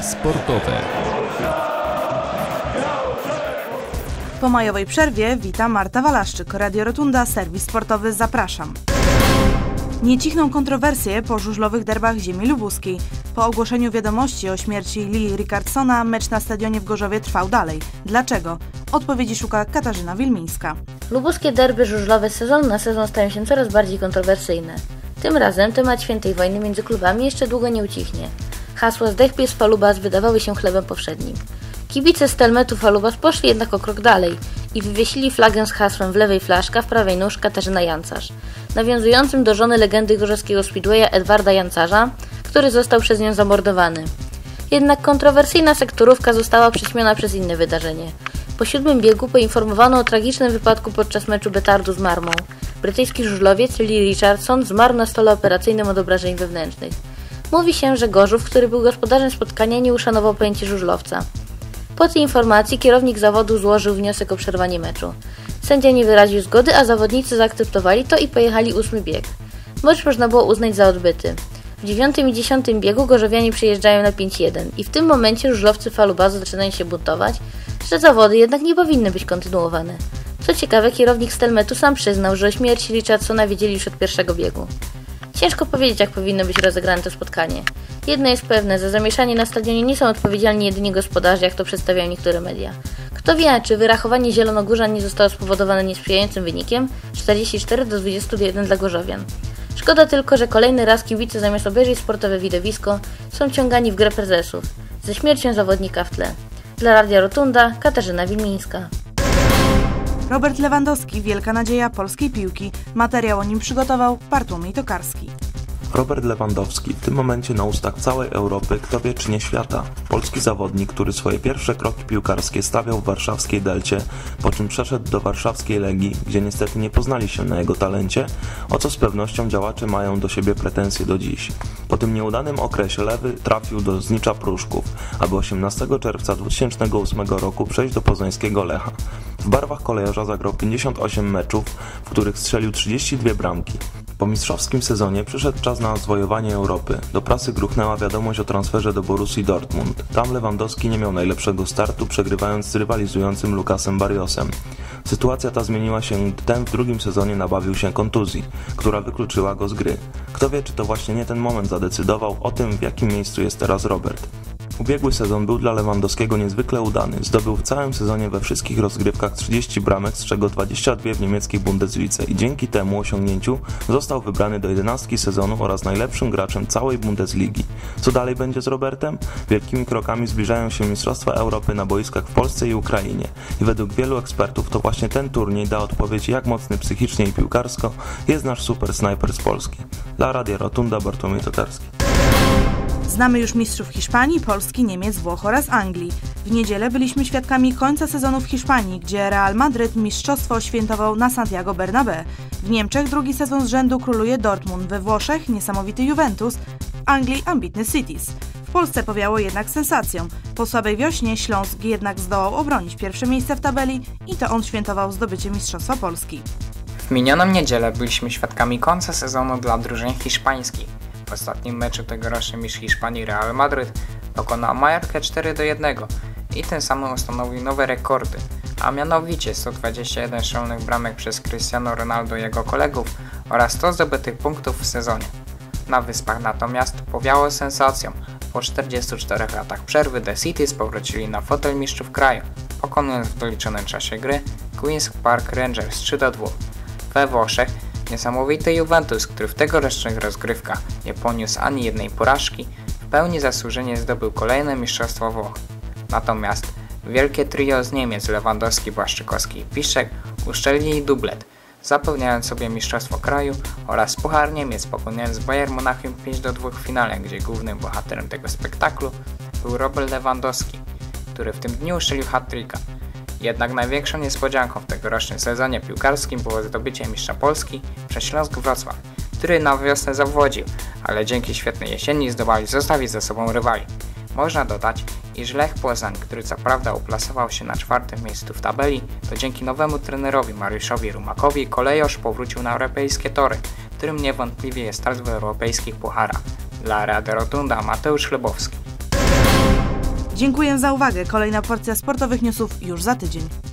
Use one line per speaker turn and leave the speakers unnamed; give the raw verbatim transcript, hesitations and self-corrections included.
sportowe.
Po majowej przerwie witam Marta Walaszczyk, Radio Rotunda, serwis sportowy, zapraszam. Nie cichną kontrowersje po żużlowych derbach ziemi lubuskiej. Po ogłoszeniu wiadomości o śmierci Lee Richardsona mecz na stadionie w Gorzowie trwał dalej. Dlaczego? Odpowiedzi szuka Katarzyna Wilmińska.
Lubuskie derby żużlowe z sezonu na sezon stają się coraz bardziej kontrowersyjne. Tym razem temat świętej wojny między klubami jeszcze długo nie ucichnie. Hasła "Zdech pies Falubas" wydawały się chlebem powszednim. Kibice Stelmetu Falubas poszli jednak o krok dalej i wywiesili flagę z hasłem "W lewej flaszka, w prawej nóż Katarzyna Jancarz", nawiązującym do żony legendy gorzowskiego speedwaya Edwarda Jancarza, który został przez nią zamordowany. Jednak kontrowersyjna sektorówka została przyćmiona przez inne wydarzenie. Po siódmym biegu poinformowano o tragicznym wypadku podczas meczu Betardu z Marmą. Brytyjski żużlowiec Lee Richardson zmarł na stole operacyjnym od obrażeń wewnętrznych. Mówi się, że Gorzów, który był gospodarzem spotkania, nie uszanował pojęcia żużlowca. Po tej informacji kierownik zawodu złożył wniosek o przerwanie meczu. Sędzia nie wyraził zgody, a zawodnicy zaakceptowali to i pojechali ósmy bieg. Mecz można było uznać za odbyty. W dziewiątym i dziesiątym biegu gorzowianie przyjeżdżają na pięć jeden i w tym momencie żużlowcy Falubazu zaczynają się buntować, że zawody jednak nie powinny być kontynuowane. Co ciekawe, kierownik Stelmetu sam przyznał, że o śmierci Richardsona wiedzieli już od pierwszego biegu. Ciężko powiedzieć, jak powinno być rozegrane to spotkanie. Jedno jest pewne, za zamieszanie na stadionie nie są odpowiedzialni jedyni gospodarze, jak to przedstawiają niektóre media. Kto wie, czy wyrachowanie Zielonogórzan nie zostało spowodowane niesprzyjającym wynikiem czterdzieści cztery do dwudziestu jeden dla gorzowian. Szkoda tylko, że kolejny raz kibice zamiast obejrzeć sportowe widowisko są ciągani w grę prezesów, ze śmiercią zawodnika w tle. Dla Radia Rotunda, Katarzyna Wilmińska.
Robert Lewandowski, wielka nadzieja polskiej piłki. Materiał o nim przygotował Bartłomiej Tokarski.
Robert Lewandowski, w tym momencie na ustach całej Europy, kto wie czy nie świata. Polski zawodnik, który swoje pierwsze kroki piłkarskie stawiał w warszawskiej Delcie, po czym przeszedł do warszawskiej Legii, gdzie niestety nie poznali się na jego talencie, o co z pewnością działacze mają do siebie pretensje do dziś. Po tym nieudanym okresie Lewy trafił do Znicza Pruszków, aby osiemnastego czerwca dwa tysiące ósmego roku przejść do poznańskiego Lecha. W barwach kolejorza zagrał pięćdziesiąt osiem meczów, w których strzelił trzydzieści dwie bramki. Po mistrzowskim sezonie przyszedł czas na zwojowanie Europy. Do prasy gruchnęła wiadomość o transferze do Borussii Dortmund. Tam Lewandowski nie miał najlepszego startu, przegrywając z rywalizującym Lukasem Barriosem. Sytuacja ta zmieniła się, gdy ten w drugim sezonie nabawił się kontuzji, która wykluczyła go z gry. Kto wie, czy to właśnie nie ten moment zadecydował o tym, w jakim miejscu jest teraz Robert. Ubiegły sezon był dla Lewandowskiego niezwykle udany. Zdobył w całym sezonie we wszystkich rozgrywkach trzydzieści bramek, z czego dwadzieścia dwie w niemieckiej Bundeslidze i dzięki temu osiągnięciu został wybrany do jedenastki sezonu oraz najlepszym graczem całej Bundesligi. Co dalej będzie z Robertem? Wielkimi krokami zbliżają się Mistrzostwa Europy na boiskach w Polsce i Ukrainie i według wielu ekspertów to właśnie ten turniej da odpowiedź, jak mocny psychicznie i piłkarsko jest nasz super snajper z Polski. Dla Radia Rotunda, Bartłomiej Tokarski.
Znamy już mistrzów Hiszpanii, Polski, Niemiec, Włoch oraz Anglii. W niedzielę byliśmy świadkami końca sezonu w Hiszpanii, gdzie Real Madryt mistrzostwo świętował na Santiago Bernabé. W Niemczech drugi sezon z rzędu króluje Dortmund, we Włoszech niesamowity Juventus, w Anglii ambitny Cities. W Polsce powiało jednak sensacją. Po słabej wiośnie Śląsk jednak zdołał obronić pierwsze miejsce w tabeli i to on świętował zdobycie Mistrzostwa Polski.
W minioną niedzielę byliśmy świadkami końca sezonu dla drużyn hiszpańskich. W ostatnim meczu tegoroczny mistrz Hiszpanii Real Madryt pokonał Majorkę cztery do jednego i tym samym ustanowił nowe rekordy, a mianowicie sto dwadzieścia jeden strzelonych bramek przez Cristiano Ronaldo i jego kolegów oraz sto zdobytych punktów w sezonie. Na Wyspach natomiast powiało sensacją. Po czterdziestu czterech latach przerwy The Cities powrócili na fotel mistrzów kraju, pokonując w doliczonym czasie gry Queen's Park Rangers trzy do dwóch. We Włoszech niesamowity Juventus, który w tegorocznych rozgrywkach nie poniósł ani jednej porażki, w pełni zasłużenie zdobył kolejne mistrzostwo Włoch. Natomiast wielkie trio z Niemiec Lewandowski, Błaszczykowski i Piszczek uszczelnili dublet, zapewniając sobie mistrzostwo kraju oraz Puchar Niemiec, pokonując Bayern Monachium pięć do dwóch w finale, gdzie głównym bohaterem tego spektaklu był Robert Lewandowski, który w tym dniu uszczelił hat-tricka. Jednak największą niespodzianką w tegorocznym sezonie piłkarskim było zdobycie mistrza Polski przez Śląsk Wrocław, który na wiosnę zawodził, ale dzięki świetnej jesieni zdołali zostawić za sobą rywali. Można dodać, iż Lech Poznań, który co prawda uplasował się na czwartym miejscu w tabeli, to dzięki nowemu trenerowi Mariuszowi Rumakowi kolejorz powrócił na europejskie tory, którym niewątpliwie jest start w europejskich pucharach. Dla Radia Rotunda Mateusz Chlebowski.
Dziękuję za uwagę. Kolejna porcja sportowych newsów już za tydzień.